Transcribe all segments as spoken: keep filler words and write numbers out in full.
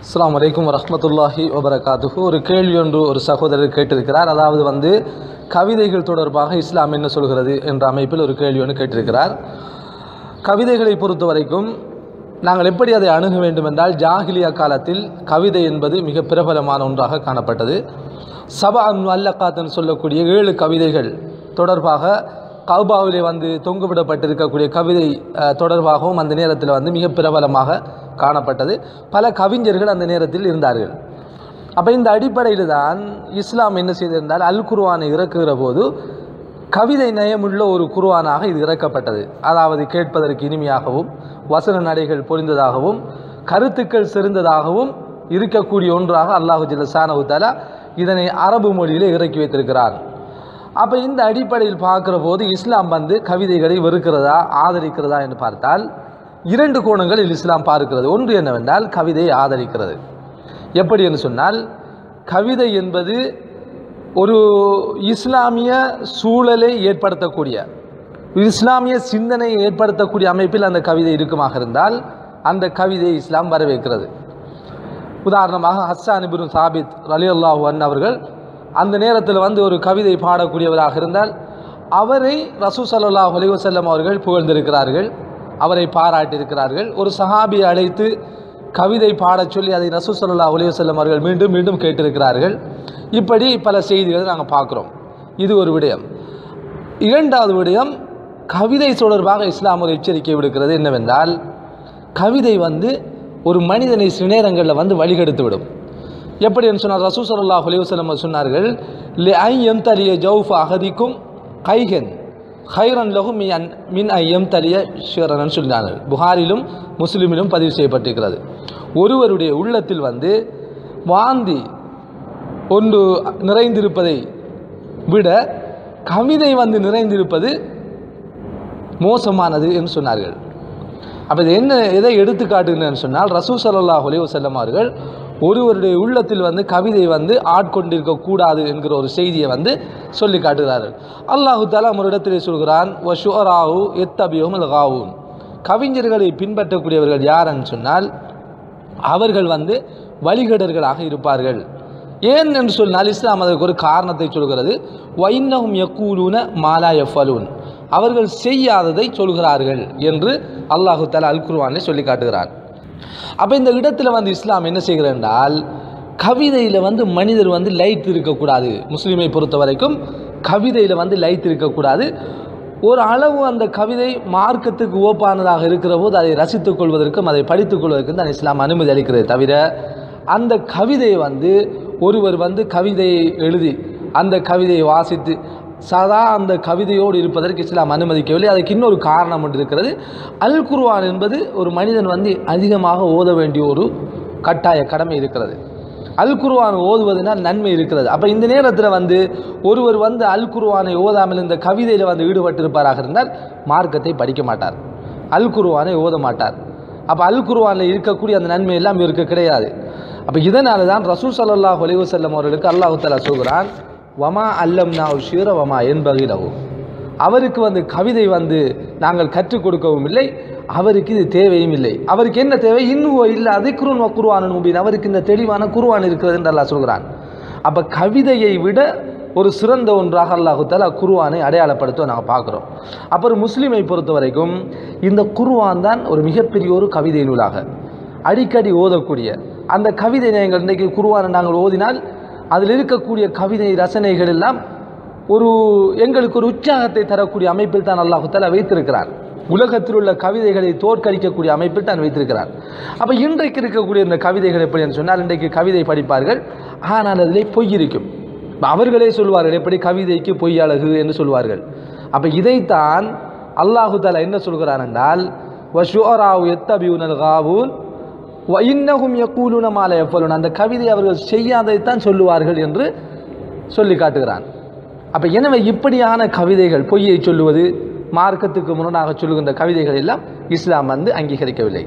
அஸ்ஸலாமு அலைக்கும் வரஹ்மத்துல்லாஹி வபரகாத்துஹு. ஒரு கேள்வி ஒன்று ஒரு சகோதரர் கேட்டிருக்கிறார். அதாவது வந்து கவிதைகள் தொடர்பாக இஸ்லாம் என்ன சொல்கிறது என்ற அமைப்பில் ஒரு கேள்வி ஒன்று கேட்டிருக்கிறார். கவிதைகளை பொறுத்த வரைக்கும் நாங்கள் எப்படி அதை அணுக வேண்டும் என்றால், ஜாஹிலியா காலத்தில் கவிதை என்பது மிக பிரபலமான ஒன்றாக காணப்பட்டது. சபா அல்லக்காத்துன்னு சொல்லக்கூடிய ஏழு கவிதைகள் தொடர்பாக கௌபாவிலே வந்து தொங்குவிடப்பட்டிருக்கக்கூடிய கவிதை தொடர்பாகவும் அந்த நேரத்தில் வந்து மிக பிரபலமாக காணப்பட்டது. பல கவிஞர்கள் அந்த நேரத்தில் இருந்தார்கள். அப்போ இந்த அடிப்படையில் தான் இஸ்லாம் என்ன செய்திருந்தால், அல் குர்ஆனை இறக்குகிற போது கவிதை நயமுள்ள ஒரு குர்ஆனாக இது இறக்கப்பட்டது. அதாவது கேட்பதற்கு இனிமையாகவும் வசன நடைகள் பொழிந்ததாகவும் கருத்துக்கள் செறிந்ததாகவும் இருக்கக்கூடிய ஒன்றாக அல்லாஹு ஜல்ல ஷானஹு தஆலா இதனை அரபு மொழியிலே இறக்கி வைத்திருக்கிறார். அப்போ இந்த அடிப்படையில் பார்க்குற போது இஸ்லாம் வந்து கவிதைகளை வெறுக்கிறதா ஆதரிக்கிறதா என்று பார்த்தால் இரண்டு கோணங்களில் இஸ்லாம் பார்க்கிறது. ஒன்று என்னவென்றால், கவிதையை ஆதரிக்கிறது. எப்படி என்று சொன்னால், கவிதை என்பது ஒரு இஸ்லாமிய சூழலை ஏற்படுத்தக்கூடிய இஸ்லாமிய சிந்தனையை ஏற்படுத்தக்கூடிய அமைப்பில் அந்த கவிதை இருக்குமாக இருந்தால் அந்த கவிதையை இஸ்லாம் வரவேற்கிறது. உதாரணமாக ஹஸ்ஸான் இப்னு சாபித் ரலியல்லாஹு அன்ஹு அவர்கள் அந்த நேரத்தில் வந்து ஒரு கவிதை பாடக்கூடியவராக இருந்தால் அவரை ரசூல் ஸல்லல்லாஹு அலைஹி வஸல்லம் அவர்கள் புகழ்ந்திருக்கிறார்கள், அவரை பாராட்டியிருக்கிறார்கள். ஒரு சஹாபியை அழைத்து கவிதை பாடச் சொல்லி அதை ரசூல் ஸல்லல்லாஹு அலைஹி வஸல்லம் அவர்கள் மீண்டும் மீண்டும் கேட்டிருக்கிறார்கள். இப்படி பல செய்திகளை நாங்கள் பார்க்குறோம். இது ஒரு விடயம். இரண்டாவது விடயம், கவிதை தொடர்பாக இஸ்லாம் ஒரு எச்சரிக்கை விடுக்கிறது. என்னவென்றால், கவிதை வந்து ஒரு மனிதனை சில நேரங்களில் வந்து வழிகெடுத்து விடும். எப்படி என்று சொன்னால், ரசூல் ஸல்லல்லாஹு அலைஹி வஸல்லம் சொன்னார்கள், லி ஐ யம்தலிய ஜௌஃப அஹதிக்கும் கைஹன் ஹைரன் லஹு மின் மின் ஐ யம்தலிய ஷிரன் சொன்னார்கள். புகாரிலும் முஸ்லிமிலும் பதிவு செய்யப்பட்டிருக்கிறது. ஒருவருடைய உள்ளத்தில் வந்து வாந்தி ஒன்று நிறைந்திருப்பதை விட கவிதை வந்து நிறைந்திருப்பது மோசமானது என்று சொன்னார்கள். அப்போ இது என்ன எதை எடுத்துக்காட்டுன்னு சொன்னால், ரசூல் ஸல்லல்லாஹு அலைஹி வஸல்லம் அவர்கள் ஒருவருடைய உள்ளத்தில் வந்து கவிதை வந்து ஆட்கொண்டிருக்க கூடாது என்கிற ஒரு செய்தியை வந்து சொல்லி காட்டுகிறார்கள். அல்லாஹு தஆலா ஒரு இடத்திலே சொல்கிறான், வ ஷுஅராஉ யத்தபிஉல் காவூன். கவிஞர்களை பின்பற்றக்கூடியவர்கள் யாருன்னு சொன்னால் அவர்கள் வந்து வழிகடர்களாக இருப்பார்கள். ஏன் என்று சொன்னால் இஸ்லாம் அதற்கு ஒரு காரணத்தை சொல்கிறது. வைன்னஹும் யக்கூலூன மா லா யஃபலூன். அவர்கள் செய்யாததை சொல்கிறார்கள் என்று அல்லாஹு தஆலா அல் குர்ஆனில் சொல்லி காட்டுகிறான். அப்போ இந்த இடத்துல வந்து இஸ்லாம் என்ன செய்கிறது என்றால், கவிதையில் வந்து மனிதர் வந்து லைட் இருக்கக்கூடாது. முஸ்லீமை பொறுத்த வரைக்கும் கவிதையில் வந்து லைட் இருக்கக்கூடாது. ஒரு அளவு அந்த கவிதை மார்க்கத்துக்கு ஓப்பானதாக இருக்கிற போது அதை ரசித்துக் கொள்வதற்கும் அதை படித்துக் கொள்வதற்கும் தான் இஸ்லாம் அனுமதி அளிக்கிறது. தவிர அந்த கவிதையை வந்து ஒருவர் வந்து கவிதையை எழுதி அந்த கவிதையை வாசித்து சதா அந்த கவிதையோடு இருப்பதற்கு இஸ்லாம் அனுமதிக்கவில்லை. அதுக்கு இன்னொரு காரணம் ஒன்று இருக்கிறது. அல் குர்ஆன் என்பது ஒரு மனிதன் வந்து அதிகமாக ஓத வேண்டிய ஒரு கட்டாய கடமை இருக்கிறது. அல் குர்ஆன் ஓதுவதனால் நன்மை இருக்கிறது. அப்போ இந்த நேரத்தில் வந்து ஒருவர் வந்து அல் குர்ஆனை ஓதாமல் இந்த கவிதையில் வந்து ஈடுபட்டிருப்பாராக இருந்தால் மார்க்கத்தை படிக்க மாட்டார், அல் குர்ஆனை ஓத மாட்டார். அப்போ அல் குர்ஆனில் இருக்கக்கூடிய அந்த நன்மை எல்லாம் இவருக்கு கிடையாது. அப்போ இதனால தான் ரசூல் ஸல்லல்லாஹு அலைஹி வஸல்லம் அவர்களுக்கு அல்லாஹ் தஆலா சொல்கிறான், வமா அல்லம்னாஹு ஷிர வமா யன்பகி லஹு. அவருக்கு வந்து கவிதை வந்து நாங்கள் கற்றுக் கொடுக்கவும் இல்லை, அவருக்கு இது தேவையும் இல்லை. அவருக்கு என்ன தேவை? இன்னுவோ இல்லை அதிக்ருன் வ குர்ஆனுன் முபீன். அவருக்கு இந்த தெளிவான குர்ஆன் இருக்கிறது என்று அல்லாஹ் சொல்கிறான். அப்போ கவிதையை விட ஒரு சிறந்த ஒன்றாக அல்லாஹு தஆலா குர்ஆனை அடையாளப்படுத்த நாங்கள் பார்க்குறோம். அப்புறம் முஸ்லீமை பொறுத்த வரைக்கும் இந்த குர்ஆன் தான் ஒரு மிகப்பெரிய ஒரு கவிதை நூலாக அடிக்கடி ஓதக்கூடிய அந்த கவிதை நேயங்கள். இன்றைக்கு குர்ஆனை நாங்கள் ஓதினால் அதில் இருக்கக்கூடிய கவிதை ரசனைகள் எல்லாம் ஒரு எங்களுக்கு ஒரு உற்சாகத்தை தரக்கூடிய அமைப்பில் தான் அல்லாஹு தஆலா வைத்திருக்கிறார். உலகத்தில் உள்ள கவிதைகளை தோற்கடிக்கக்கூடிய அமைப்பில் தான் வைத்திருக்கிறார். அப்போ இன்றைக்கு இருக்கக்கூடிய இந்த கவிதைகள் எப்படி என்று சொன்னால், இன்றைக்கு கவிதை படிப்பார்கள், ஆனால் அதிலே பொய் இருக்கும். அவர்களே சொல்வார்கள், எப்படி கவிதைக்கு பொய் அழகு என்று சொல்வார்கள். அப்போ இதைத்தான் அல்லாஹு தஆலா என்ன சொல்கிறார் என்றால், வ ஷுஅராஉ யத்தபிஉல் காவூன் வ இன்னஹும் யக்கூலூன மா லா யஃபலூன். அந்த கவிதை அவர்கள் செய்யாதைத்தான் சொல்லுவார்கள் என்று சொல்லி காட்டுகிறான். அப்போ எனவே இப்படியான கவிதைகள், பொய்யை சொல்லுவது, மார்க்கத்துக்கு முரணாக சொல்லுகின்ற கவிதைகள் எல்லாம் இஸ்லாம் வந்து அங்கீகரிக்கவில்லை.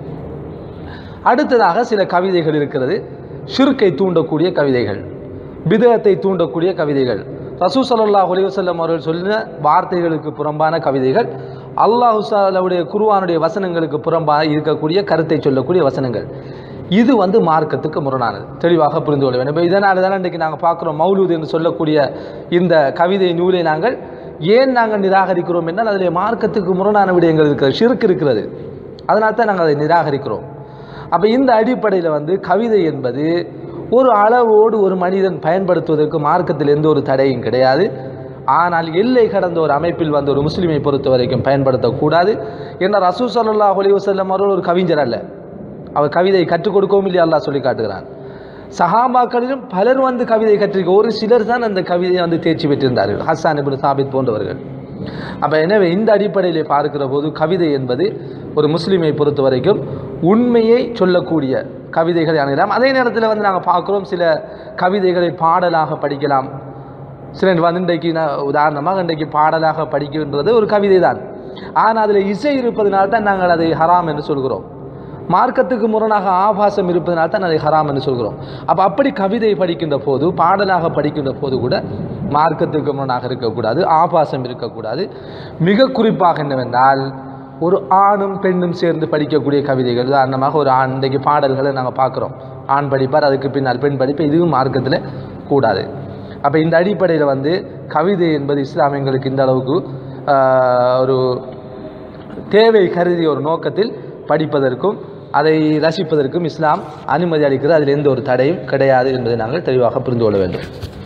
அடுத்ததாக சில கவிதைகள் இருக்கிறது, ஷிர்க்கை தூண்டக்கூடிய கவிதைகள், பிதஅத்தை தூண்டக்கூடிய கவிதைகள், ரசூல் ஸல்லல்லாஹு அலைஹி வஸல்லம் அவர்கள் சொன்ன வார்த்தைகளுக்கு புறம்பான கவிதைகள், அல்லாஹ் தஆலாவுடைய குர்ஆனுடைய வசனங்களுக்கு புறம்பாக இருக்கக்கூடிய கருத்தை சொல்லக்கூடிய வசனங்கள். இது வந்து மார்க்கத்துக்கு முரணானது, தெளிவாக புரிந்து கொள்ள வேண்டும். இப்போ இதனால தானே இன்றைக்கு நாங்கள் பார்க்குறோம் மௌலூத் என்று சொல்லக்கூடிய இந்த கவிதை நூலை நாங்கள் ஏன் நாங்கள் நிராகரிக்கிறோம் என்றால் அதில் மார்க்கத்துக்கு முரணான விடயங்கள் இருக்கிறது, ஷிர்க் இருக்கிறது, அதனால தான் நாங்கள் அதை நிராகரிக்கிறோம். அப்போ இந்த அடிப்படையில் வந்து கவிதை என்பது ஒரு அளவோடு ஒரு மனிதன் பயன்படுத்துவதற்கு மார்க்கத்தில் எந்த ஒரு தடையும் கிடையாது. ஆனால் எல்லை கடந்த ஒரு அமைப்பில் வந்து ஒரு முஸ்லீமை பொறுத்த வரைக்கும் பயன்படுத்தக்கூடாது. ஏன்னா ரசூல் ஸல்லல்லாஹு அலைஹி வஸல்லம் அவர்கள் ஒரு கவிஞர் அல்ல, அவர் கவிதை கற்றுக் கொடுக்கவும் இல்லை, அல்லாஹ் சொல்லி காட்டுகிறான். சஹாபாக்களிலும் பலர் வந்து கவிதை கற்றிருக்க, ஒரு சிலர் தான் அந்த கவிதையை வந்து தேர்ச்சி பெற்றிருந்தார்கள், ஹஸ்ஸான் இப்னு சாபித் போன்றவர்கள். அப்போ எனவே இந்த அடிப்படையில் பார்க்கிற போது கவிதை என்பது ஒரு முஸ்லீமை பொறுத்த வரைக்கும் உண்மையை சொல்லக்கூடிய கவிதைகளை அணுகலாம். அதே நேரத்தில் வந்து நாங்கள் பார்க்குறோம் சில கவிதைகளை பாடலாக படிக்கலாம். சில வந்து இன்றைக்கு உதாரணமாக இன்றைக்கு பாடலாக படிக்கின்றது ஒரு கவிதை தான், ஆனால் அதில் இசை இருப்பதனால தான் நாங்கள் அதை ஹராம் என்று சொல்கிறோம். மார்க்கத்துக்கு முரணாக ஆபாசம் இருப்பதனால தான் அதை ஹராம் என்று சொல்கிறோம். அப்போ அப்படி கவிதை படிக்கின்ற போது, பாடலாக படிக்கின்ற போது கூட மார்க்கத்துக்கு முரணாக இருக்கக்கூடாது, ஆபாசம் இருக்கக்கூடாது. மிக குறிப்பாக என்னவென்றால் ஒரு ஆணும் பெண்ணும் சேர்ந்து படிக்கக்கூடிய கவிதைகள், உதாரணமாக ஒரு ஆண் இன்றைக்கு பாடல்களை நாங்கள் பார்க்குறோம், ஆண் படிப்பார், அதுக்கு பின்னால் பெண் படிப்பு, இதுவும் மார்க்கத்தில் கூடாது. அப்போ இந்த அடிப்படையில் வந்து கவிதை என்பது இஸ்லாமியங்களுக்கு இந்த அளவுக்கு ஒரு தேவை கருதிய ஒரு நோக்கத்தில் படிப்பதற்கும் அதை ரசிப்பதற்கும் இஸ்லாம் அனுமதி அளிக்கிறது, அதில் எந்த ஒரு தடையும் கிடையாது என்பதை நாங்கள் தெளிவாக புரிந்து கொள்ள வேண்டும்.